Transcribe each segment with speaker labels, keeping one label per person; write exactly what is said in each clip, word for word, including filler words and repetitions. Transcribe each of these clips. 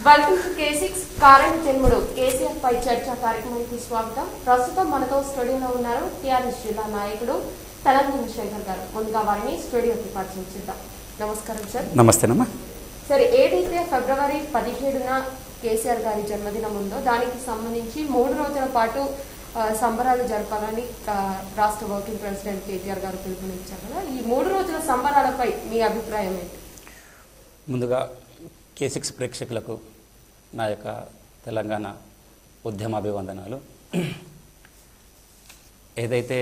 Speaker 1: Welcome to K six కారణ జన్ముడు కేసీఆర్ పై చర్చ కార్యక్రమానికి స్వాగతం. ప్రస్తుతం మనతో స్టూడియోలో ఉన్నారు టీఆర్ఎస్ జిల్లా నాయకుడు తెలంగాణ శంకర్ గారు. ముందుగా వారిని స్టూడియోకి పరిచయం చేద్దాం. నమస్కారం సార్.
Speaker 2: నమస్తేనమ్మా.
Speaker 1: సరే, ఏదైతే ఫిబ్రవరి పదిహేడున కేసీఆర్ గారి జన్మదినం ఉందో దానికి సంబంధించి మూడు రోజుల పాటు సంబరాలు జరపాలని రాష్ట్ర వర్కింగ్ ప్రెసిడెంట్ కేటీఆర్ గారు పిలుపునిచ్చారు కదా, ఈ మూడు రోజుల సంబరాలపై మీ అభిప్రాయం ఏంటి?
Speaker 2: ముందుగా కే సిక్స్ ప్రేక్షకులకు నా యొక్క తెలంగాణ ఉద్యమాభివందనాలు. ఏదైతే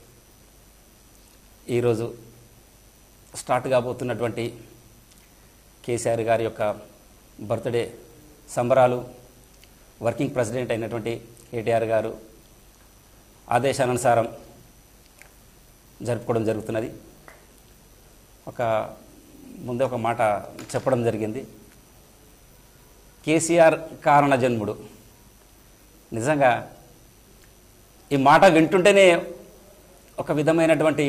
Speaker 2: ఈరోజు స్టార్ట్ కాబోతున్నటువంటి కేసీఆర్ గారి యొక్క బర్త్డే సంబరాలు వర్కింగ్ ప్రెసిడెంట్ అయినటువంటి కేటీఆర్ గారు ఆదేశానుసారం జరుపుకోవడం జరుగుతున్నది. ఒక ముందే ఒక మాట చెప్పడం జరిగింది, కేసీఆర్ కారణ జన్ముడు. నిజంగా ఈ మాట వింటుంటేనే ఒక విధమైనటువంటి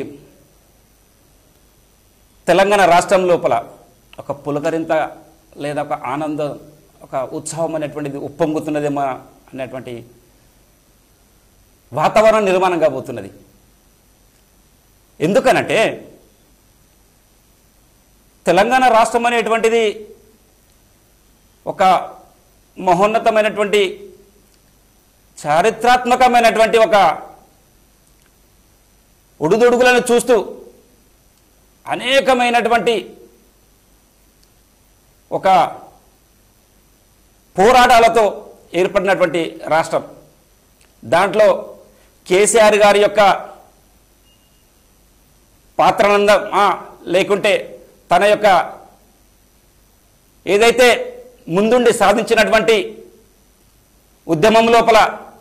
Speaker 2: తెలంగాణ రాష్ట్రం లోపల ఒక పులకరింత లేదా ఒక ఆనందం, ఒక ఉత్సాహం అనేటువంటిది ఉప్పొంగుతున్నదేమో అనేటువంటి వాతావరణం నిర్మాణం కాబోతున్నది. ఎందుకనంటే తెలంగాణ రాష్ట్రం అనేటువంటిది ఒక మహోన్నతమైనటువంటి చారిత్రాత్మకమైనటువంటి ఒక ఉడుదుడుగులను చూస్తూ అనేకమైనటువంటి ఒక పోరాటాలతో ఏర్పడినటువంటి రాష్ట్రం. దాంట్లో కేసీఆర్ గారి యొక్క పాత్రనందమా లేకుంటే తన యొక్క ఏదైతే ముందుండి సాధించినటువంటి ఉద్యమం లోపల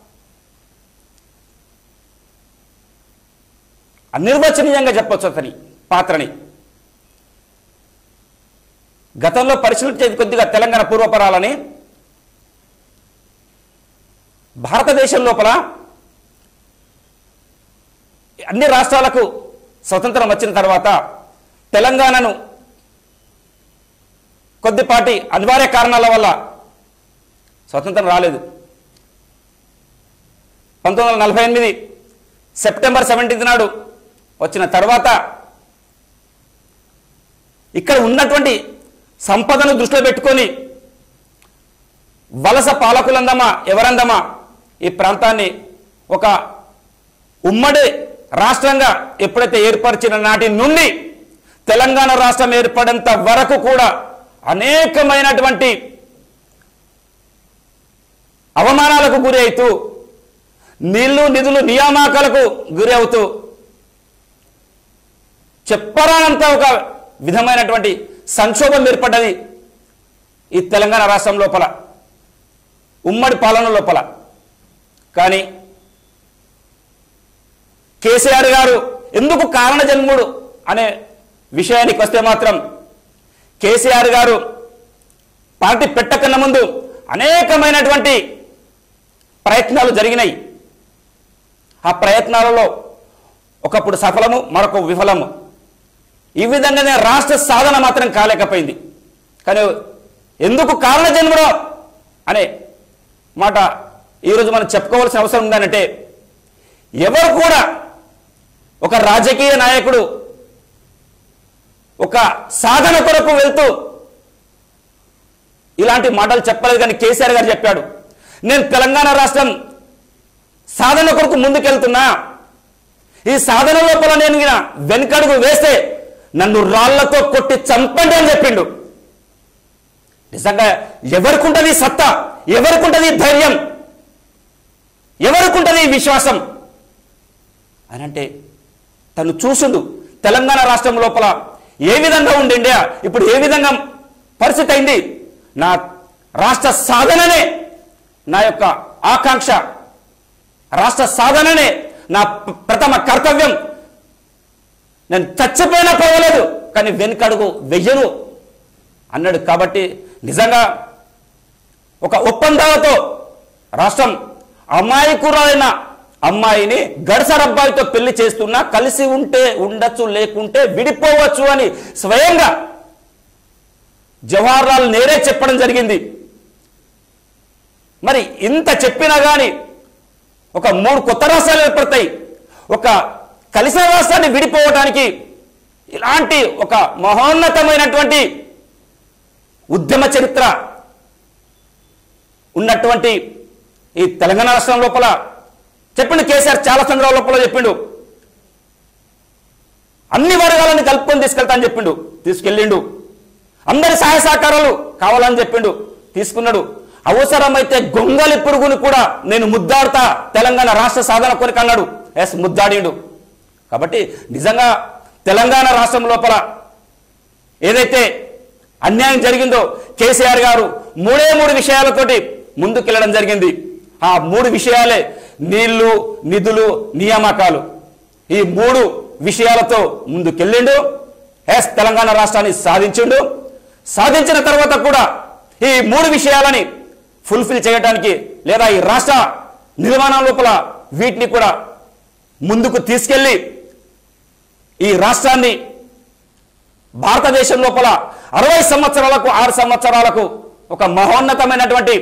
Speaker 2: అనిర్వచనీయంగా చెప్పొచ్చు అతని పాత్రని. గతంలో పరిశీలించేది కొద్దిగా తెలంగాణ పూర్వపరాలని, భారతదేశం లోపల అన్ని రాష్ట్రాలకు స్వతంత్రం వచ్చిన తర్వాత తెలంగాణను కొద్దిపాటి అనివార్య కారణాల వల్ల స్వతంత్రం రాలేదు. పంతొమ్మిది వందల నలభై ఎనిమిది సెప్టెంబర్ సెవెంటీన్త్ నాడు వచ్చిన తర్వాత ఇక్కడ ఉన్నటువంటి సంపదను దృష్టిలో పెట్టుకొని వలస పాలకులందమా ఎవరందమా ఈ ప్రాంతాన్ని ఒక ఉమ్మడి రాష్ట్రంగా ఎప్పుడైతే ఏర్పరిచిన నాటి నుండి తెలంగాణ రాష్ట్రం ఏర్పడేంత వరకు కూడా అనేకమైనటువంటి అవమానాలకు గురి అవుతూ, నీళ్లు నిధులు నియామకాలకు గురి అవుతూ చెప్పరానంత ఒక విధమైనటువంటి సంక్షోభం ఏర్పడ్డది ఈ తెలంగాణ రాష్ట్రం లోపల, ఉమ్మడి పాలన లోపల. కానీ కేసీఆర్ గారు ఎందుకు కారణ జన్ముడు అనే విషయానికి వస్తే మాత్రం, కేసీఆర్ గారు పార్టీ పెట్టకన్నా ముందు అనేకమైనటువంటి ప్రయత్నాలు జరిగినాయి. ఆ ప్రయత్నాలలో ఒకప్పుడు సఫలము, మరొక విఫలము. ఈ విధంగానే రాష్ట్ర సాధన మాత్రం కాలేకపోయింది. కానీ ఎందుకు కారణ జన్ముడు అనే మాట ఈరోజు మనం చెప్పుకోవాల్సిన అవసరం ఉందనంటే, ఎవరు కూడా ఒక రాజకీయ నాయకుడు ఒక సాధన కొరకు వెళ్తూ ఇలాంటి మాటలు చెప్పలేదు. కానీ కేసీఆర్ గారు చెప్పాడు, నేను తెలంగాణ రాష్ట్రం సాధన కొరకు ముందుకెళ్తున్నా, ఈ సాధన లోపల నేను వెనుకడుగు వేస్తే నన్ను రాళ్లతో కొట్టి చంపండి అని చెప్పిండు. నిజంగా ఎవరికుంటది సత్తా, ఎవరికుంటది ధైర్యం, ఎవరికుంటది విశ్వాసం అని అంటే, తను చూసుండు తెలంగాణ రాష్ట్రం లోపల ఏ విధంగా ఉండి ఇండియా ఇప్పుడు ఏ విధంగా పరిస్థితి అయింది. నా రాష్ట్ర సాధననే నా యొక్క ఆకాంక్ష, రాష్ట్ర సాధననే నా ప్రథమ కర్తవ్యం. నేను చచ్చిపోయినా పోవలేదు కానీ వెనుకడుగు వెయ్యను అన్నాడు. కాబట్టి నిజంగా ఒక ఒప్పందాలతో రాష్ట్రం అమాయకురాలైన అమ్మాయిని గడసరబ్బాయితో పెళ్లి చేస్తున్నా కలిసి ఉంటే ఉండొచ్చు, లేకుంటే విడిపోవచ్చు అని స్వయంగా జవహర్ లాల్ నెహ్రూ చెప్పడం జరిగింది. మరి ఇంత చెప్పినా కానీ ఒక మూడు కొత్త రాష్ట్రాలు ఏర్పడతాయి. ఒక కలిసిన రాష్ట్రాన్ని విడిపోవడానికి ఇలాంటి ఒక మహోన్నతమైనటువంటి ఉద్యమ చరిత్ర ఉన్నటువంటి ఈ తెలంగాణ రాష్ట్రం లోపల చెప్పిండు కేసీఆర్ చాలా సందర్భాల లోపల చెప్పిండు, అన్ని వర్గాలను కలుపుకొని తీసుకెళ్తా అని చెప్పిండు, తీసుకెళ్ళిండు. అందరి సహాయ సహకారాలు కావాలని చెప్పిండు, తీసుకున్నాడు. అవసరమైతే గొంగలి పురుగును కూడా నేను ముద్దాడుతా తెలంగాణ రాష్ట్ర సాధన కొరకు అన్నాడు. ఎస్, ముద్దాడిండు. కాబట్టి నిజంగా తెలంగాణ రాష్ట్రం లోపల ఏదైతే అన్యాయం జరిగిందో కేసీఆర్ గారు మూడే మూడు విషయాలతోటి ముందుకెళ్ళడం జరిగింది. ఆ మూడు విషయాలే నీళ్లు, నిధులు, నియామకాలు. ఈ మూడు విషయాలతో ముందుకెళ్ళిండు. ఎస్, తెలంగాణ రాష్ట్రాన్ని సాధించిండు. సాధించిన తర్వాత కూడా ఈ మూడు విషయాలని ఫుల్ఫిల్ చేయడానికి లేదా ఈ రాష్ట్ర నిర్మాణం లోపల వీటిని కూడా ముందుకు తీసుకెళ్లి ఈ రాష్ట్రాన్ని భారతదేశం లోపల అరవై సంవత్సరాలకు ఆరు సంవత్సరాలకు ఒక మహోన్నతమైనటువంటి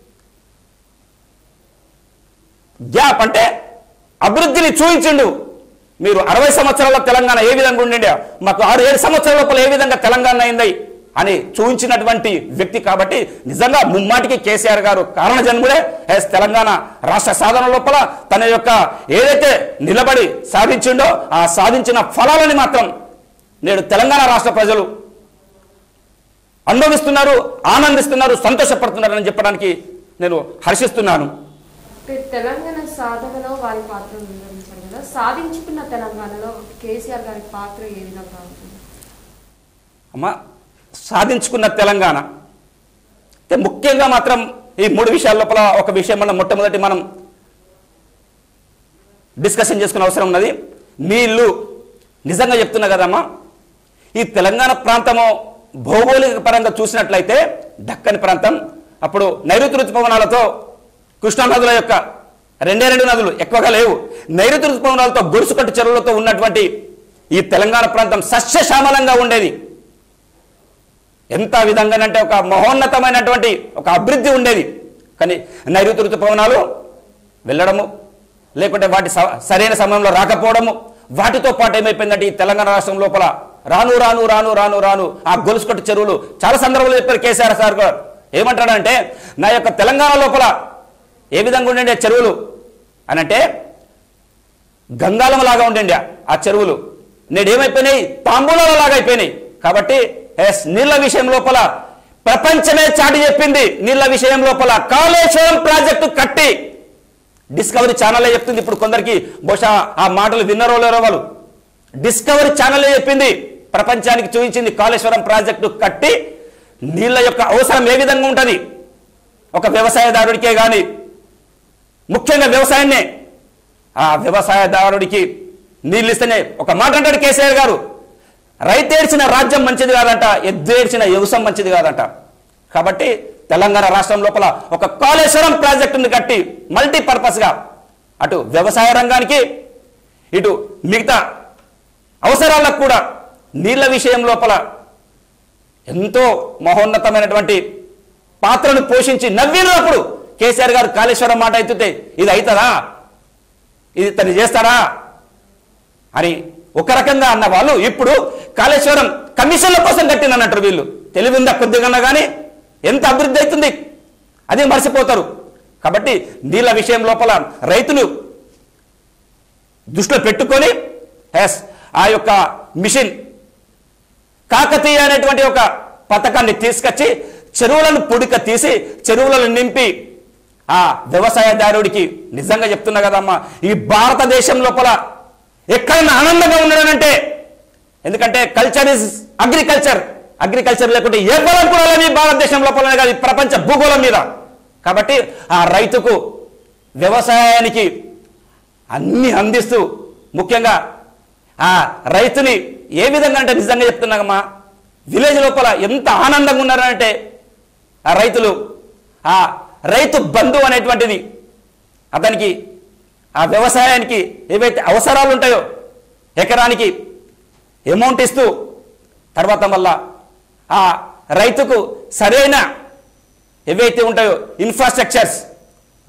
Speaker 2: గ్యాప్ అంటే అభివృద్ధిని చూపించిండు. మీరు అరవై సంవత్సరాల తెలంగాణ ఏ విధంగా ఉండిండే, మాకు ఆరు ఏడు సంవత్సరాల లోపల ఏ విధంగా తెలంగాణ అయింది అని చూపించినటువంటి వ్యక్తి. కాబట్టి నిజంగా ముమ్మాటికి కేసీఆర్ గారు కారణ జన్ముడే. ఎస్, తెలంగాణ రాష్ట్ర సాధన లోపల తన యొక్క ఏదైతే నిలబడి సాధించిండో ఆ సాధించిన ఫలాలని మాత్రం నేడు తెలంగాణ రాష్ట్ర ప్రజలు అనుభవిస్తున్నారు, ఆనందిస్తున్నారు, సంతోషపడుతున్నారని చెప్పడానికి నేను హర్షిస్తున్నాను.
Speaker 1: తెలంగాణ సాధనలో వారి పాత్ర నిర్వహించారు కదా, సాధించుకున్న తెలంగాణలో కేసీఆర్ గారి పాత్ర ఏ విధంగా ఉంటుంది?
Speaker 2: అమ్మా, సాధించుకున్న తెలంగాణ అంటే ముఖ్యంగా మాత్రం ఈ మూడు విషయాల లోపల ఒక విషయం మనం మొట్టమొదటి మనం డిస్కషన్ చేసుకునే అవసరం ఉన్నది. నీళ్లు. నిజంగా చెప్తున్నా కదమ్మా, ఈ తెలంగాణ ప్రాంతము భౌగోళిక పరంగా చూసినట్లయితే దక్కని ప్రాంతం, అప్పుడు నైరుతి ఋతుపవనాలతో కృష్ణా నదుల యొక్క రెండే రెండు నదులు ఎక్కువగా లేవు, నైరుతి ఋతుపవనాలతో గొలుసుకట్టు చెరువులతో ఉన్నటువంటి ఈ తెలంగాణ ప్రాంతం సస్యశ్యామలంగా ఉండేది. ఎంత విధంగానంటే ఒక మహోన్నతమైనటువంటి ఒక అభివృద్ధి ఉండేది. కానీ నైరుతి ఋతుపవనాలు వెళ్ళడము, లేకుంటే వాటి సరైన సమయంలో రాకపోవడము, వాటితో పాటు ఏమైపోయిందంటే ఈ తెలంగాణ రాష్ట్రం లోపల రాను రాను రాను రాను రాను ఆ గొలుసుకట్టు చెరువులు చాలా సందర్భాలు చెప్పారు కేసీఆర్ సార్ గారు. ఏమంటాడంటే నా యొక్క తెలంగాణ లోపల ఏ విధంగా ఉండే చెరువులు అని అంటే గంగాలం లాగా ఉండే ఆ చెరువులు నేడు ఏమైపోయినాయి, తాంబూలాల లాగా అయిపోయినాయి. కాబట్టి ఎస్, నీళ్ల విషయం లోపల ప్రపంచమే చాటి చెప్పింది. నీళ్ల విషయం లోపల కాళేశ్వరం ప్రాజెక్టు కట్టి డిస్కవరీ ఛానలే చెప్తుంది. ఇప్పుడు కొందరికి బహుశా ఆ మాటలు విన్నరో లేరో వాళ్ళు, డిస్కవరీ ఛానలే చెప్పింది, ప్రపంచానికి చూపించింది. కాళేశ్వరం ప్రాజెక్టు కట్టి నీళ్ల యొక్క అవసరం ఏ విధంగా ఉంటుంది, ఒక వ్యవసాయదారుడికే కానీ ముఖ్యంగా వ్యవసాయాన్నే, ఆ వ్యవసాయదారుడికి నీళ్ళు ఇస్తేనే ఒక మాట అంటాడు కేసీఆర్ గారు, రైతేడ్చిన రాజ్యం మంచిది కాదంట, ఎద్దేడ్చిన వ్యవసాయం మంచిది కాదంట. కాబట్టి తెలంగాణ రాష్ట్రం లోపల ఒక కాళేశ్వరం ప్రాజెక్టును కట్టి మల్టీపర్పస్గా అటు వ్యవసాయ రంగానికి ఇటు మిగతా అవసరాలకు కూడా నీళ్ల విషయం లోపల ఎంతో మహోన్నతమైనటువంటి పాత్రను పోషించి నవ్వినప్పుడు కేసీఆర్ గారు కాళేశ్వరం మాట ఎత్తుతే ఇది అవుతుందా, ఇది తను చేస్తారా అని ఒక రకంగా అన్న వాళ్ళు ఇప్పుడు కాళేశ్వరం కమిషన్ల కోసం కట్టినన్నట్టు వీళ్ళు తెలివి ఉందా కొద్దిగా కానీ ఎంత అభివృద్ధి అవుతుంది అది మర్చిపోతారు. కాబట్టి నీళ్ళ విషయం లోపల రైతులు దృష్టిలో పెట్టుకొని ఎస్ ఆ యొక్క మిషన్ కాకతీయ అనేటువంటి ఒక పథకాన్ని తీసుకొచ్చి చెరువులను పుడిక తీసి చెరువులను నింపి ఆ వ్యవసాయదారుడికి నిజంగా చెప్తున్నా కదమ్మా, ఈ భారతదేశం లోపల ఎక్కడైనా ఆనందంగా ఉండడానంటే, ఎందుకంటే కల్చర్ ఇస్ అగ్రికల్చర్, అగ్రికల్చర్ లేకుంటే ఏ బలం కూడా లేదు ఈ భారతదేశం లోపలనే కాదు ప్రపంచ భూగోళం మీద. కాబట్టి ఆ రైతుకు వ్యవసాయానికి అన్ని అందిస్తూ ముఖ్యంగా ఆ రైతుని ఏ విధంగా అంటే నిజంగా చెప్తున్నామా, విలేజ్ లోపల ఎంత ఆనందంగా ఉన్నారంటే ఆ రైతులు ఆ రైతు బంధు అనేటువంటిది అతనికి ఆ వ్యవసాయానికి ఏవైతే అవసరాలు ఉంటాయో ఎకరానికి అమౌంట్ ఇస్తూ తర్వాత వల్ల ఆ రైతుకు సరైన ఏవైతే ఉంటాయో ఇన్ఫ్రాస్ట్రక్చర్స్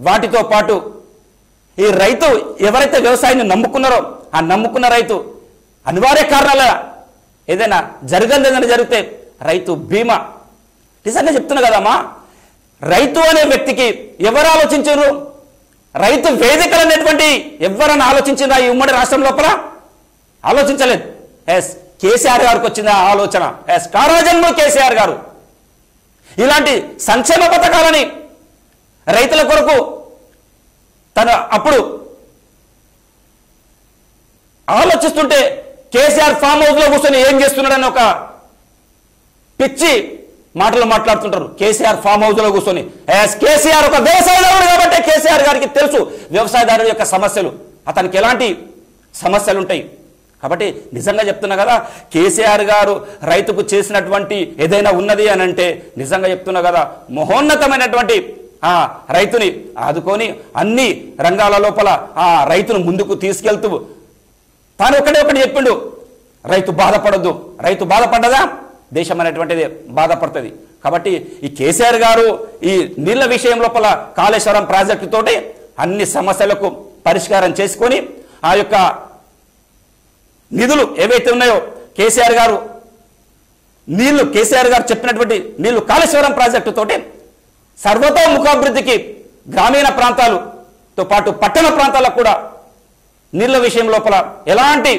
Speaker 2: వాటితో పాటు ఈ రైతు ఎవరైతే వ్యవసాయాన్ని నమ్ముకున్నారో ఆ నమ్ముకున్న రైతు అనివార్య కారణాల ఏదైనా జరగదు ఏదైనా జరిగితే రైతు బీమా. నిజంగా చెప్తున్నా కదమ్మా, రైతు అనే వ్యక్తికి ఎవరు ఆలోచించారు? రైతు వేదికలు అనేటువంటి ఎవరైనా ఆలోచించిందా ఈ ఉమ్మడి రాష్ట్రం లోపల? ఆలోచించలేదు. ఎస్ కేసీఆర్ గారికి వచ్చింది ఆ ఆలోచన. ఎస్ కారాజన్మ కేసీఆర్ గారు ఇలాంటి సంక్షేమ పథకాలని రైతుల కొరకు తన అప్పుడు ఆలోచిస్తుంటే కేసీఆర్ ఫామ్ హౌస్ లో కూర్చొని ఏం చేస్తున్నాడని ఒక పిచ్చి మాటలు మాట్లాడుతుంటారు. కేసీఆర్ ఫామ్ హౌస్ లో కూర్చొని ఎస్ కేసీఆర్ ఒక వ్యవసాయదారుడు కాబట్టి కేసీఆర్ గారికి తెలుసు వ్యవసాయదారుల యొక్క సమస్యలు, అతనికి ఎలాంటి సమస్యలు ఉంటాయి. కాబట్టి నిజంగా చెప్తున్నా కదా, కేసీఆర్ గారు రైతుకు చేసినటువంటి ఏదైనా ఉన్నది అని అంటే నిజంగా చెప్తున్నా కదా, మహోన్నతమైనటువంటి ఆ రైతుని ఆదుకొని అన్ని రంగాల లోపల ఆ రైతును ముందుకు తీసుకెళ్తూ తాను ఒకటే ఒకటి చెప్పిండు, రైతు బాధపడద్దు. రైతు బాధపడ్డదా దేశం అనేటువంటిది బాధపడుతుంది. కాబట్టి ఈ కేసీఆర్ గారు ఈ నీళ్ల విషయం లోపల కాళేశ్వరం ప్రాజెక్టు తోటి అన్ని సమస్యలకు పరిష్కారం చేసుకొని ఆ యొక్క నిధులు ఏవైతే ఉన్నాయో కేసీఆర్ గారు నీళ్లు కేసీఆర్ గారు చెప్పినటువంటి నీళ్లు కాళేశ్వరం ప్రాజెక్టు తోటి సర్వతోముఖాభివృద్ధికి గ్రామీణ ప్రాంతాలతో పాటు పట్టణ ప్రాంతాలకు కూడా నీళ్ల విషయం లోపల ఎలాంటి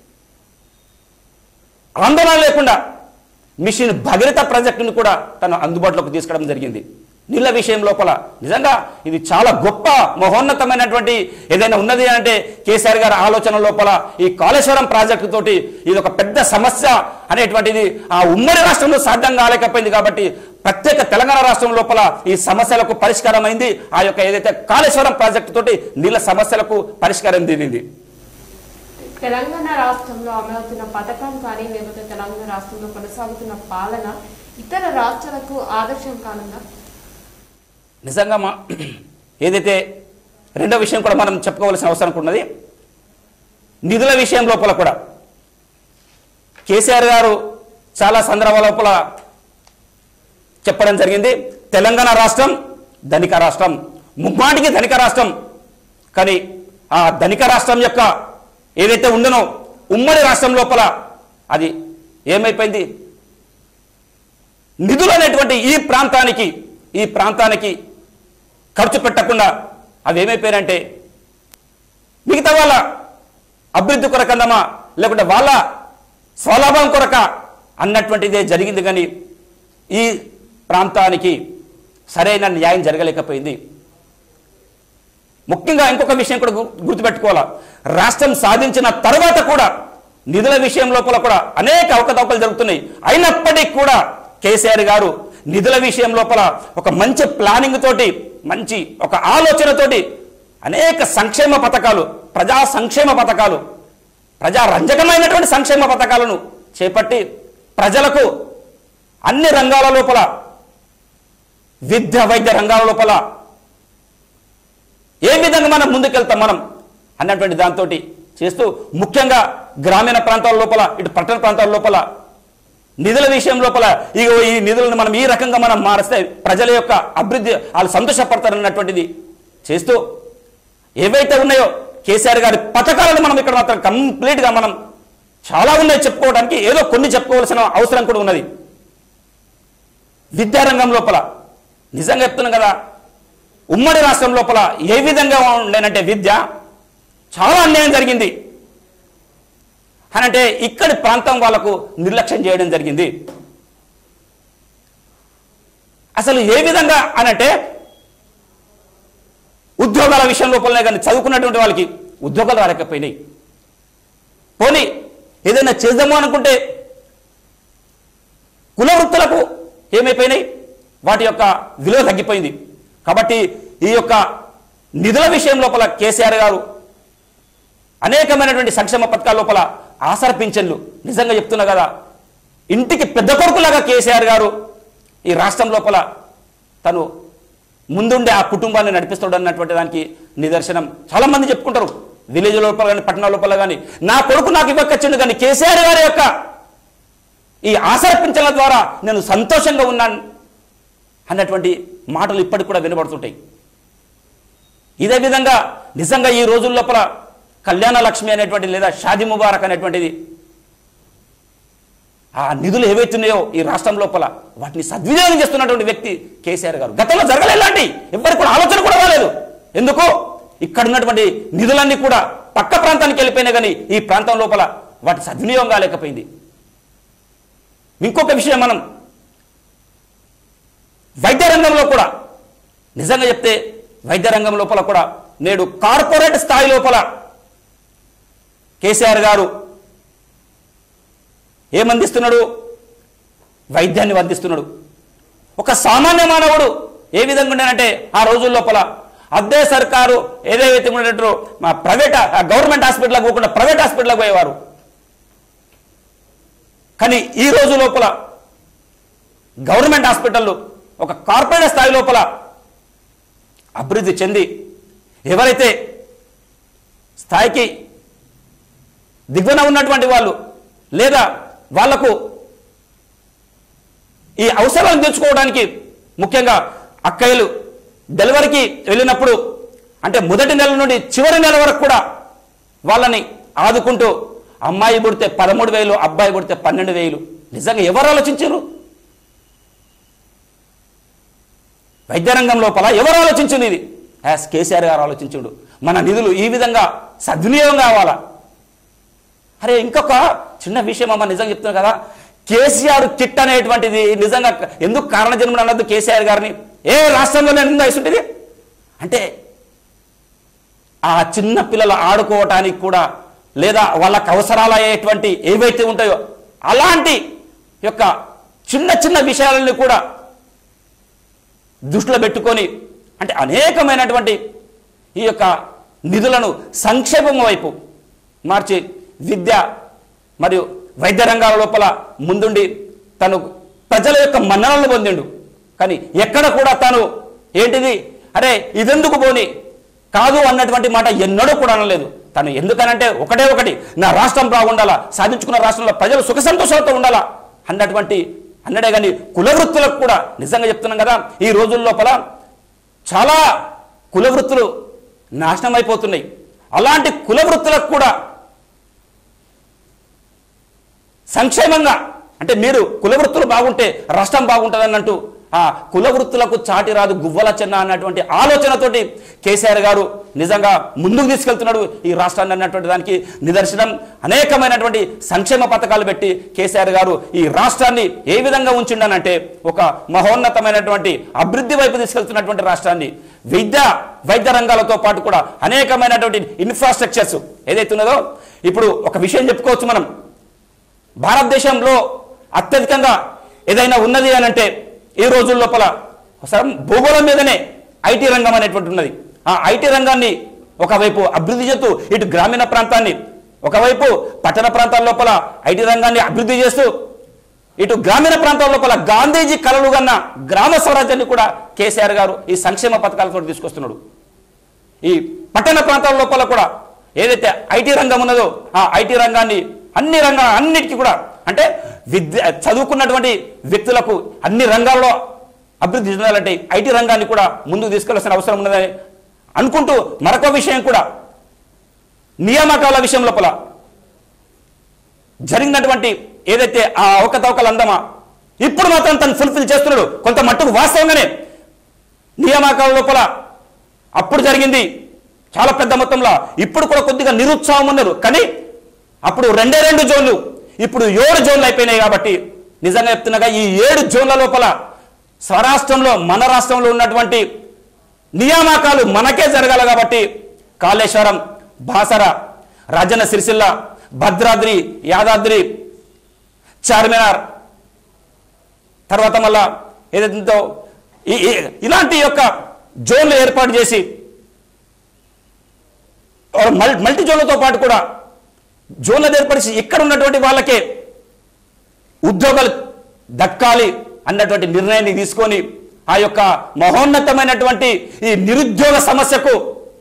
Speaker 2: ఆందోళన లేకుండా మిషన్ భగీరథ ప్రాజెక్టును కూడా తను అందుబాటులోకి తీసుకురావడం జరిగింది. నీళ్ల విషయం లోపల నిజంగా ఇది చాలా గొప్ప మహోన్నతమైనటువంటి ఏదైనా ఉన్నది అంటే కేసీఆర్ గారి ఆలోచన లోపల ఈ కాళేశ్వరం ప్రాజెక్టు తోటి ఇది ఒక పెద్ద సమస్య అనేటువంటిది ఆ ఉమ్మడి రాష్ట్రంలో సాధ్యం కాలేకపోయింది. కాబట్టి ప్రత్యేక తెలంగాణ రాష్ట్రం లోపల ఈ సమస్యలకు పరిష్కారం అయింది. ఆ యొక్క ఏదైతే కాళేశ్వరం ప్రాజెక్టు తోటి నీళ్ల సమస్యలకు పరిష్కారం దిగింది.
Speaker 1: తెలంగాణ రాష్ట్రంలో అమలవుతున్న పథకాలు కానీ లేకపోతే తెలంగాణ రాష్ట్రంలో కొనసాగుతున్న పాలన ఇతర రాష్ట్రాలకు ఆదర్శం కానుందా?
Speaker 2: నిజంగా మా ఏదైతే రెండో విషయం కూడా మనం చెప్పుకోవాల్సిన అవసరం ఉన్నది, నిధుల విషయం లోపల కూడా కేసీఆర్ గారు చాలా సందర్భాల లోపల చెప్పడం జరిగింది. తెలంగాణ రాష్ట్రం ధనిక రాష్ట్రం, ముమ్మాటికి ధనిక రాష్ట్రం. కానీ ఆ ధనిక రాష్ట్రం యొక్క ఏదైతే ఉండనో ఉమ్మడి రాష్ట్రం లోపల అది ఏమైపోయింది? నిధులు అనేటువంటి ఈ ప్రాంతానికి ఈ ప్రాంతానికి ఖర్చు పెట్టకుండా అవి ఏమైపోయారంటే మిగతా వాళ్ళ అభివృద్ధి కొరకందమా లేకుంటే వాళ్ళ స్వలాభం కొరక అన్నటువంటిదే జరిగింది. కానీ ఈ ప్రాంతానికి సరైన న్యాయం జరగలేకపోయింది. ముఖ్యంగా ఇంకొక విషయం కూడా గుర్తుపెట్టుకోవాలా, రాష్ట్రం సాధించిన తర్వాత కూడా నిధుల విషయం లోపల కూడా అనేక అవకతవకలు జరుగుతున్నాయి. అయినప్పటికీ కూడా కేసీఆర్ గారు నిధుల విషయం లోపల ఒక మంచి ప్లానింగ్ తోటి మంచి ఒక ఆలోచనతోటి అనేక సంక్షేమ పథకాలు, ప్రజా సంక్షేమ పథకాలు, ప్రజారంజకమైనటువంటి సంక్షేమ పథకాలను చేపట్టి ప్రజలకు అన్ని రంగాల లోపల విద్య వైద్య రంగాల లోపల ఏ విధంగా మనం ముందుకెళ్తాం మనం అన్నటువంటి దాంతో చేస్తూ ముఖ్యంగా గ్రామీణ ప్రాంతాల లోపల ఇటు పట్టణ ప్రాంతాల లోపల నిధుల విషయం లోపల ఈ ఈ నిధులను మనం ఈ రకంగా మనం మారిస్తే ప్రజల యొక్క అభివృద్ధి వాళ్ళు సంతోషపడతారన్నటువంటిది చేస్తూ ఏవైతే ఉన్నాయో కేసీఆర్ గారి పథకాలను మనం ఇక్కడ మాత్రం కంప్లీట్గా మనం చాలా ఉన్నాయి చెప్పుకోవడానికి, ఏదో కొన్ని చెప్పుకోవాల్సిన అవసరం కూడా ఉన్నది. విద్యారంగం లోపల నిజంగా చెప్తున్నాం కదా, ఉమ్మడి రాష్ట్రం లోపల ఏ విధంగా ఉండేనంటే విద్య చాలా అన్యాయం జరిగింది అనంటే ఇక్కడి ప్రాంతం వాళ్ళకు నిర్లక్ష్యం చేయడం జరిగింది. అసలు ఏ విధంగా అనంటే ఉద్యోగాల విషయం లోపలనే కానీ చదువుకున్నటువంటి వాళ్ళకి ఉద్యోగాలు రాలేకపోయినాయి. పోనీ ఏదైనా చేద్దాము అనుకుంటే కుల వృత్తులకు ఏమైపోయినాయి, వాటి యొక్క విలువ తగ్గిపోయింది. కాబట్టి ఈ యొక్క నిధుల విషయం లోపల కేసీఆర్ గారు అనేకమైనటువంటి సంక్షేమ పథకాల లోపల ఆసర పింఛన్లు నిజంగా చెప్తున్నా కదా, ఇంటికి పెద్ద కొడుకులాగా కేసీఆర్ గారు ఈ రాష్ట్రం లోపల తను ముందుండే ఆ కుటుంబాన్ని నడిపిస్తాడు అన్నటువంటి దానికి నిదర్శనం చాలా మంది చెప్పుకుంటారు. విలేజ్ లోపల కానీ పట్టణాల లోపల కానీ నా కొడుకు నాకు ఇవ్వకొచ్చిండు, కానీ కేసీఆర్ గారి యొక్క ఈ ఆసర పింఛన్ల ద్వారా నేను సంతోషంగా ఉన్నాను అన్నటువంటి మాటలు ఇప్పటికి కూడా వినబడుతుంటాయి. ఇదే విధంగా నిజంగా ఈ రోజుల లోపల కళ్యాణ లక్ష్మి అనేటువంటిది లేదా షాదీ ముబారక్ అనేటువంటిది ఆ నిధులు ఏవైతున్నాయో ఈ రాష్ట్రం లోపల వాటిని సద్వినియోగం చేస్తున్నటువంటి వ్యక్తి కేసీఆర్ గారు. గతంలో జరగలేలాంటి ఎవరికి కూడా ఆలోచన కూడా రాలేదు. ఎందుకు ఇక్కడ ఉన్నటువంటి నిధులన్నీ కూడా పక్క ప్రాంతానికి వెళ్ళిపోయినా కానీ ఈ ప్రాంతం లోపల వాటి సద్వినియోగం కాలేకపోయింది. ఇంకొక విషయం, మనం వైద్య రంగంలో కూడా నిజంగా చెప్తే వైద్య రంగం లోపల కూడా నేడు కార్పొరేట్ స్థాయి లోపల కేసీఆర్ గారు ఏమందిస్తున్నాడు? వైద్యాన్ని అందిస్తున్నాడు. ఒక సామాన్య మానవుడు ఏ విధంగా ఉండేనంటే ఆ రోజుల లోపల అదే సర్కారు ఏదైతే ఉండేటో మా ప్రైవేట్ గవర్నమెంట్ హాస్పిటల్కి పోకుండా ప్రైవేట్ హాస్పిటల్కి పోయేవారు. కానీ ఈ రోజు లోపల గవర్నమెంట్ హాస్పిటళ్ళు ఒక కార్పొరేట్ స్థాయి లోపల అభివృద్ధి చెంది ఎవరైతే స్థాయికి దిగువన ఉన్నటువంటి వాళ్ళు లేదా వాళ్లకు ఈ అవసరాలను తీర్చుకోవడానికి ముఖ్యంగా అక్కయ్యలు డెలివరీకి వెళ్ళినప్పుడు అంటే మొదటి నెల నుండి చివరి నెల వరకు కూడా వాళ్ళని ఆదుకుంటూ అమ్మాయి పుడితే పదమూడు వేలు అబ్బాయి పుడితే పన్నెండు వేలు నిజంగా ఎవరు ఆలోచించారు? వైద్య రంగం లోపల ఎవరు ఆలోచించింది? ఇది యాస్ కేసీఆర్ గారు ఆలోచించుడు. మన నిధులు ఈ విధంగా సద్వినియోగం కావాలా? అరే ఇంకొక చిన్న విషయం అమ్మ నిజంగా చెప్తున్నా కదా, కేసీఆర్ కిట్ అనేటువంటిది నిజంగా ఎందుకు కారణ జన్మని అన్నది కేసీఆర్ గారిని ఏ రాష్ట్రంలో నేను ఇస్తుంటుంది అంటే ఆ చిన్న పిల్లలు ఆడుకోవటానికి కూడా లేదా వాళ్ళకు అవసరాలు అయ్యేటువంటి ఏవైతే ఉంటాయో అలాంటి యొక్క చిన్న చిన్న విషయాలని కూడా దృష్టిలో పెట్టుకొని అంటే అనేకమైనటువంటి ఈ యొక్క నిధులను సంక్షేమం వైపు మార్చి విద్య మరియు వైద్య రంగాల లోపల ముందుండి తను ప్రజల యొక్క మన్ననలు పొందిండు. కానీ ఎక్కడ కూడా తాను ఏంటిది అరే ఇదెందుకు పోని కాదు అన్నటువంటి మాట ఎన్నడూ కూడా అనలేదు. తను ఎందుకనంటే ఒకటే ఒకటి, నా రాష్ట్రం బాగుండాలా, సాధించుకున్న రాష్ట్రంలో ప్రజలు సుఖ సంతోషాలతో ఉండాలా అన్నటువంటి అన్నడే కానీ కులవృత్తులకు కూడా నిజంగా చెప్తున్నాం కదా ఈ రోజుల లోపల చాలా కులవృత్తులు నాశనం అయిపోతున్నాయి. అలాంటి కులవృత్తులకు కూడా సంక్షేమంగా అంటే మీరు కులవృత్తులు బాగుంటే రాష్ట్రం బాగుంటుంది అన్నట్టు ఆ కులవృత్తులకు చాటి రాదు గువ్వల చెన్న అన్నటువంటి ఆలోచనతోటి కేసీఆర్ గారు నిజంగా ముందుకు తీసుకెళ్తున్నాడు ఈ రాష్ట్రాన్ని అన్నటువంటి దానికి నిదర్శనం. అనేకమైనటువంటి సంక్షేమ పథకాలు పెట్టి కేసీఆర్ గారు ఈ రాష్ట్రాన్ని ఏ విధంగా ఉంచిండనంటే ఒక మహోన్నతమైనటువంటి అభివృద్ధి వైపు తీసుకెళ్తున్నటువంటి రాష్ట్రాన్ని విద్య వైద్య రంగాలతో పాటు కూడా అనేకమైనటువంటి ఇన్ఫ్రాస్ట్రక్చర్స్ ఏదైతే ఉన్నదో ఇప్పుడు ఒక విషయం చెప్పుకోవచ్చు, మనం భారతదేశంలో అత్యధికంగా ఏదైనా ఉన్నది అని అంటే ఈ రోజుల లోపల భూగోళం మీదనే ఐటీ రంగం అనేటువంటి ఉన్నది. ఆ ఐటీ రంగాన్ని ఒకవైపు అభివృద్ధి చేస్తూ ఇటు గ్రామీణ ప్రాంతాన్ని ఒకవైపు పట్టణ ప్రాంతాల లోపల ఐటీ రంగాన్ని అభివృద్ధి చేస్తూ ఇటు గ్రామీణ ప్రాంతాల లోపల గాంధీజీ కలలు కన్న గ్రామ స్వరాజ్యాన్ని కూడా కేసీఆర్ గారు ఈ సంక్షేమ పథకాలతో తీసుకొస్తున్నాడు. ఈ పట్టణ ప్రాంతాల లోపల కూడా ఏదైతే ఐటీ రంగం ఉన్నదో ఆ ఐటీ రంగాన్ని అన్ని రంగాల అన్నిటికీ కూడా అంటే విద్య చదువుకున్నటువంటి వ్యక్తులకు అన్ని రంగాల్లో అభివృద్ధి చెందాలంటే ఐటీ రంగాన్ని కూడా ముందుకు తీసుకెళ్లాల్సిన అవసరం ఉన్నదని అనుకుంటూ మరొక విషయం కూడా నియామకాల విషయం లోపల జరిగినటువంటి ఏదైతే ఆ అవకతవకలు అందమా ఇప్పుడు మాత్రం తను ఫుల్ఫిల్ చేస్తున్నాడు. కొంత మట్టుకు వాస్తవంగానే నియామకాల లోపల అప్పుడు జరిగింది చాలా పెద్ద మొత్తంలో, ఇప్పుడు కూడా కొద్దిగా నిరుత్సాహం ఉన్నారు. కానీ అప్పుడు రెండే రెండు జోన్లు ఇప్పుడు ఏడు జోన్లు అయిపోయినాయి. కాబట్టి నిజంగా చెప్తున్నాగా ఈ ఏడు జోన్ల లోపల స్వరాష్ట్రంలో మన రాష్ట్రంలో ఉన్నటువంటి నియామకాలు మనకే జరగాల. కాబట్టి కాళేశ్వరం, బాసర, రాజన్న సిరిసిల్ల, భద్రాద్రి, యాదాద్రి, చార్మినార్ తర్వాత మళ్ళా ఏదైతే ఇలాంటి యొక్క జోన్లు ఏర్పాటు చేసి మల్టీ జోన్లతో పాటు కూడా జోన్లు ఏర్పరిచి ఇక్కడ ఉన్నటువంటి వాళ్ళకే ఉద్యోగాలు దక్కాలి అన్నటువంటి నిర్ణయాన్ని తీసుకొని ఆ యొక్క మహోన్నతమైనటువంటి ఈ నిరుద్యోగ సమస్యకు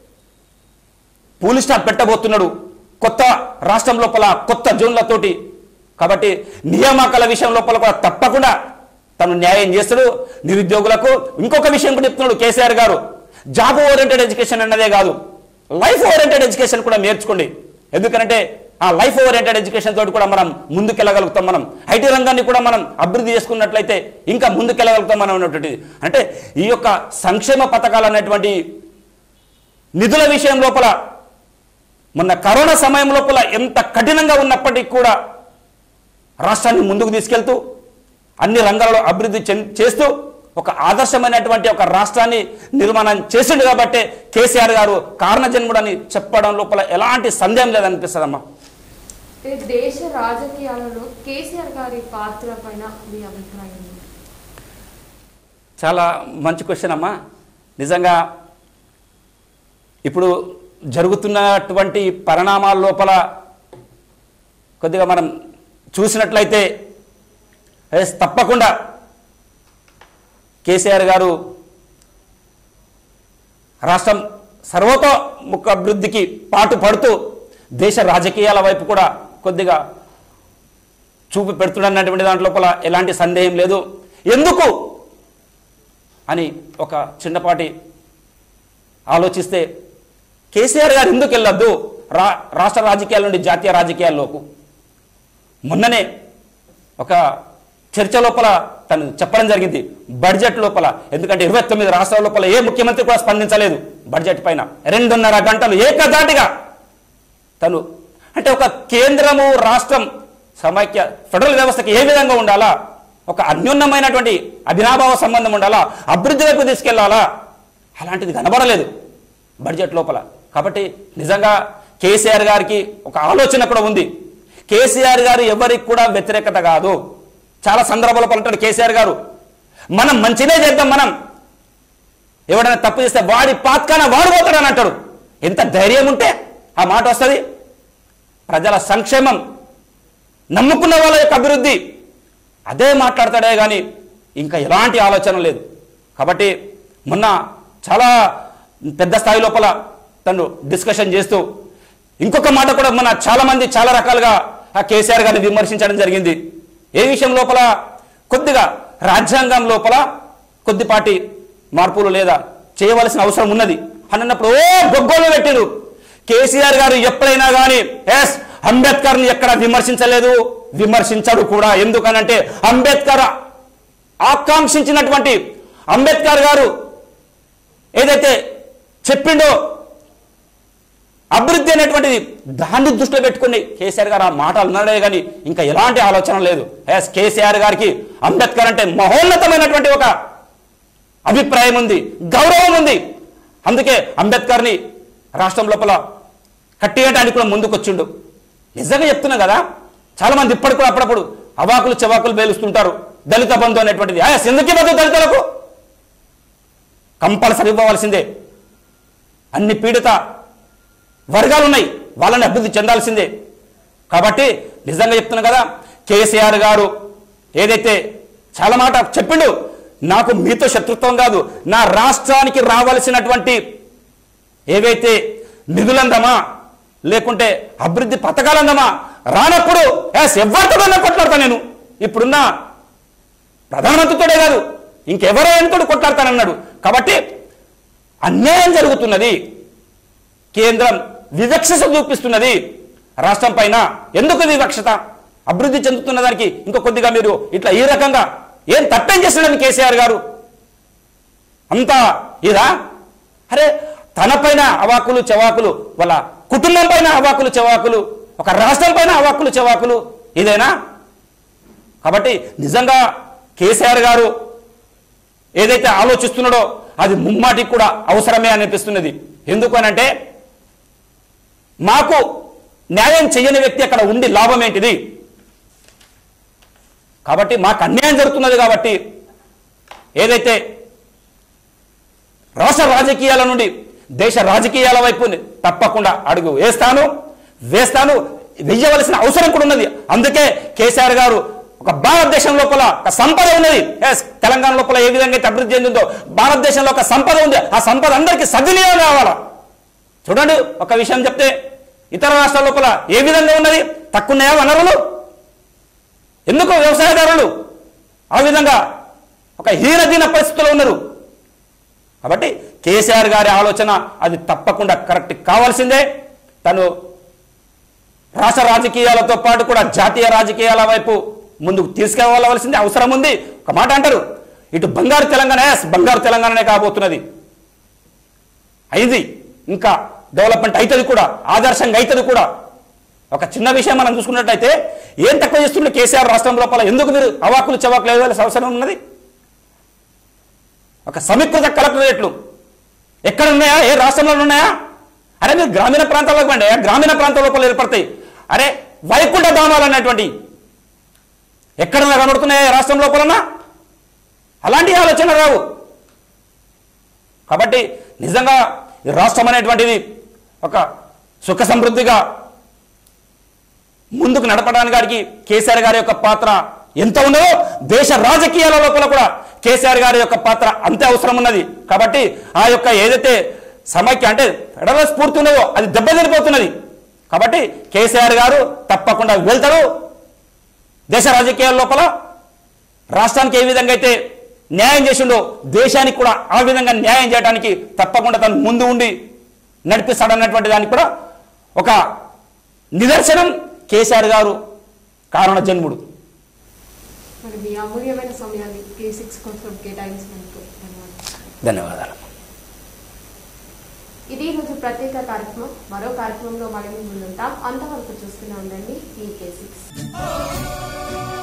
Speaker 2: పూలి స్టాప్ పెట్టబోతున్నాడు కొత్త రాష్ట్రం లోపల కొత్త జోన్లతోటి. కాబట్టి నియామకాల విషయం లోపల కూడా తప్పకుండా తను న్యాయం చేస్తాడు నిరుద్యోగులకు. ఇంకొక విషయం కూడా చెప్తున్నాడు కేసీఆర్ గారు, జాబ్ ఓరియంటెడ్ ఎడ్యుకేషన్ అన్నదే కాదు, లైఫ్ ఓరియంటెడ్ ఎడ్యుకేషన్ కూడా నేర్చుకోండి. ఎందుకంటే ఆ లైఫ్ ఓరియంటెడ్ ఎడ్యుకేషన్ తోటి కూడా మనం ముందుకెళ్ళగలుగుతాం. మనం ఐటీ రంగాన్ని కూడా మనం అభివృద్ధి చేసుకున్నట్లయితే ఇంకా ముందుకెళ్ళగలుగుతాం మనం అన్నటువంటిది. అంటే ఈ యొక్క సంక్షేమ పథకాలు అనేటువంటి నిధుల విషయం లోపల మొన్న కరోనా సమయం లోపల ఎంత కఠినంగా ఉన్నప్పటికీ కూడా రాష్ట్రాన్ని ముందుకు తీసుకెళ్తూ అన్ని రంగాలలో అభివృద్ధి చేస్తూ ఒక ఆదర్శమైనటువంటి ఒక రాష్ట్రాన్ని నిర్మాణం చేసిండు కాబట్టి కేసీఆర్ గారు కారణజన్ముడని చెప్పడం లోపల ఎలాంటి సందేహం లేదనిపిస్తుందమ్మా.
Speaker 1: దేశ రాజకీయాలలో కేసీఆర్ గారి పాత్ర పైన మీ అభిప్రాయం?
Speaker 2: చాలా మంచి క్వశ్చన్ అమ్మా. నిజంగా ఇప్పుడు జరుగుతున్నటువంటి పరిణామాల లోపల కొద్దిగా మనం చూసినట్లయితే తప్పకుండా కేసీఆర్ గారు రాష్ట్రం సర్వతోముఖ అభివృద్ధికి పాటు పడుతూ దేశ రాజకీయాల వైపు కూడా కొద్దిగా చూపు పెడుతున్నటువంటి దాంట్లో ఎలాంటి సందేహం లేదు. ఎందుకు అని ఒక చిన్నపాటి ఆలోచిస్తే కేసీఆర్ గారు ఎందుకు వెళ్ళొద్దు రా రాష్ట్ర రాజకీయాల నుండి జాతీయ రాజకీయాల్లోకి? మొన్ననే ఒక చర్చ లోపల తను చెప్పడం జరిగింది బడ్జెట్ లోపల. ఎందుకంటే ఇరవై తొమ్మిది రాష్ట్రాల లోపల ఏ ముఖ్యమంత్రి కూడా స్పందించలేదు బడ్జెట్ పైన. రెండున్నర గంటలు ఏకదాటిగా తను అంటే ఒక కేంద్రము రాష్ట్రం సమైక్య ఫెడరల్ వ్యవస్థకి ఏ విధంగా ఉండాలా, ఒక అన్యోన్యమైనటువంటి అభినాభావ సంబంధం ఉండాలా, అభివృద్ధి వైపు తీసుకెళ్లాలా, అలాంటిది కనబడలేదు బడ్జెట్ లోపల. కాబట్టి నిజంగా కేసీఆర్ గారికి ఒక ఆలోచన కూడా ఉంది. కేసీఆర్ గారు ఎవరికి కూడా వ్యతిరేకత కాదు. చాలా సందర్భాల పలుంటాడు కేసీఆర్ గారు, మనం మంచినే చేద్దాం, మనం ఎవడైనా తప్పు చేస్తే వాడి పాత్కాన వాడు పోతాడని అంటాడు. ఎంత ధైర్యం ఉంటే ఆ మాట వస్తుంది? ప్రజల సంక్షేమం, నమ్ముకున్న వాళ్ళ యొక్క అభివృద్ధి, అదే మాట్లాడతాడే కానీ ఇంకా ఎలాంటి ఆలోచన లేదు. కాబట్టి మొన్న చాలా పెద్ద స్థాయి లోపల తను డిస్కషన్ చేస్తూ ఇంకొక మాట కూడా మన చాలా మంది చాలా రకాలుగా ఆ కేసీఆర్ గారిని విమర్శించడం జరిగింది. ఏ విషయం లోపల? కొద్దిగా రాజ్యాంగం లోపల కొద్దిపాటి మార్పులు లేదా చేయవలసిన అవసరం ఉన్నది అని అన్నప్పుడు ఓ గొగ్గోలు పెట్టిరు. కేసీఆర్ గారు ఎప్పుడైనా కానీ ఎస్ అంబేద్కర్ని ఎక్కడ విమర్శించలేదు, విమర్శించడు కూడా. ఎందుకనంటే అంబేద్కర్ ఆకాంక్షించినటువంటి అంబేద్కర్ గారు ఏదైతే చెప్పిండో అభివృద్ధి అనేటువంటిది దాన్ని దృష్టిలో పెట్టుకుని కేసీఆర్ గారు ఆ మాటలు అన్నాడే కానీ ఇంకా ఎలాంటి ఆలోచన లేదు. ఎస్ కేసీఆర్ గారికి అంబేద్కర్ అంటే మహోన్నతమైనటువంటి ఒక అభిప్రాయం ఉంది, గౌరవం ఉంది. అందుకే అంబేద్కర్ని రాష్ట్రం లోపల కట్టేయడానికి కూడా ముందుకు వచ్చిండు. నిజంగా చెప్తున్నా కదా, చాలా మంది ఇప్పటికి కూడా అప్పుడప్పుడు అవాకులు చెవాకులు పేలుస్తుంటారు. దళిత బంధు అనేటువంటిది ఎస్ ఎందుకు బంధు దళితులకు కంపల్సరీ ఇవ్వవలసిందే. అన్ని పీడిత వర్గాలు ఉన్నాయి, వాళ్ళని అభివృద్ధి చెందాల్సిందే. కాబట్టి నిజంగా చెప్తున్నా కదా, కేసీఆర్ గారు ఏదైతే చాలా మాట చెప్పిండు, నాకు మీతో శత్రుత్వం కాదు, నా రాష్ట్రానికి రావాల్సినటువంటి ఏవైతే నిధులందమా లేకుంటే అభివృద్ధి పథకాలందమా రానప్పుడు ఎస్ ఎవరితో కొట్లాడతా నేను. ఇప్పుడున్న ప్రధానమంత్రితోడే కాదు ఇంకెవరో ఎంతో కొట్లాడతానన్నాడు. కాబట్టి అన్యాయం జరుగుతున్నది, కేంద్రం వివక్షత చూపిస్తున్నది రాష్ట్రం పైన. ఎందుకు వివక్షత? అభివృద్ధి చెందుతున్న దానికి ఇంకో కొద్దిగా మీరు ఇట్లా ఈ రకంగా ఏం తప్పేం చేస్తున్నాడని కేసీఆర్ గారు అంతా ఇదా? అరే తన పైన అవాకులు చెవాకులు, వాళ్ళ కుటుంబం పైన అవాకులు చెవాకులు, ఒక రాష్ట్రం పైన అవాకులు చెవాకులు, ఇదేనా? కాబట్టి నిజంగా కేసీఆర్ గారు ఏదైతే ఆలోచిస్తున్నాడో అది ముమ్మాటికి కూడా అవసరమే అనిపిస్తున్నది. ఎందుకు అనంటే మాకు న్యాయం చేయని వ్యక్తి అక్కడ ఉండి లాభం ఏంటిది? కాబట్టి మాకు అన్యాయం జరుగుతున్నది కాబట్టి ఏదైతే రాష్ట్ర రాజకీయాల నుండి దేశ రాజకీయాల వైపు తప్పకుండా అడుగు వేస్తాను వేస్తాను వెయ్యవలసిన అవసరం కూడా ఉన్నది. అందుకే కేసీఆర్ గారు ఒక భారతదేశం లోపల ఒక సంపద ఉన్నది. తెలంగాణ లోపల ఏ విధంగా అయితే అభివృద్ధి చెందిందో భారతదేశంలో ఒక సంపద ఉంది. ఆ సంపద అందరికీ సద్వినియోగం కావాలా? చూడండి, ఒక విషయం చెప్తే ఇతర రాష్ట్రాల లోపల ఏ విధంగా ఉన్నది? తక్కువన్నాయా వనరులు? ఎందుకు వ్యవసాయదారులు ఆ విధంగా ఒక హీనదీన పరిస్థితుల్లో ఉన్నారు? కాబట్టి కేసీఆర్ గారి ఆలోచన అది తప్పకుండా కరెక్ట్ కావాల్సిందే. తను రాష్ట్ర రాజకీయాలతో పాటు కూడా జాతీయ రాజకీయాల వైపు ముందుకు తీసుకెళ్లవలసిందే అవసరం ఉంది. ఒక మాట అంటారు, ఇటు బంగారు తెలంగాణ, బంగారు తెలంగాణనే కాబోతున్నది, అయింది, ఇంకా డెవలప్మెంట్ అవుతుంది కూడా, ఆదర్శంగా అవుతుంది కూడా. ఒక చిన్న విషయం మనం చూసుకున్నట్టయితే ఏం తక్కువ చేస్తుండే కేసీఆర్ రాష్ట్రం లోపల, ఎందుకు మీరు అవాకులు చవాకులు వేయాల్సిన అవసరం ఉన్నది? ఒక సమీకృత కలెక్టరేట్లు ఎక్కడ ఉన్నాయా? ఏ రాష్ట్రంలో ఉన్నాయా? అరే మీరు గ్రామీణ ప్రాంతాలకు పండి, గ్రామీణ ప్రాంతాల లోపల ఏర్పడతాయి. అరే వైకుంఠ ధామాలు అన్నటువంటి ఎక్కడన్నా కనబడుతున్నాయా రాష్ట్రం లోపలన్నా? అలాంటి ఆలోచన రావు. కాబట్టి నిజంగా ఈ రాష్ట్రం అనేటువంటిది ఒక సుఖ సమృద్ధిగా ముందుకు నడపడానికి కేసీఆర్ గారి యొక్క పాత్ర ఎంత ఉన్నదో దేశ రాజకీయాల లోపల కూడా కేసీఆర్ గారి యొక్క పాత్ర అంతే అవసరం ఉన్నది. కాబట్టి ఆ యొక్క ఏదైతే సమైక్య అంటే ఫెడరల్ స్ఫూర్తి ఉన్నదో అది దెబ్బతినిపోతున్నది. కాబట్టి కేసీఆర్ గారు తప్పకుండా వెళ్తారు. దేశ రాజకీయాల లోపల రాష్ట్రానికి ఏ విధంగా అయితే న్యాయం చేసిండో దేశానికి కూడా ఆ విధంగా న్యాయం చేయడానికి తప్పకుండా తను ముందు ఉండి నడిపిస్తాడన్నటువంటి దానికి కూడా ఒక నిదర్శనం కేసీఆర్ గారు కారణ జన్ముడు.
Speaker 1: మరి మీ అమూల్యమైన సమయాన్ని కే సిక్స్ కోసం కేటాయించినందుకు
Speaker 2: ధన్యవాదాలు.
Speaker 1: ఇది ఈరోజు ప్రత్యేక కార్యక్రమం. మరో కార్యక్రమంలో మళ్ళీ ముందుంటాం. అంతవరకు చూస్తూనే ఉండండి ఈ కే సిక్స్.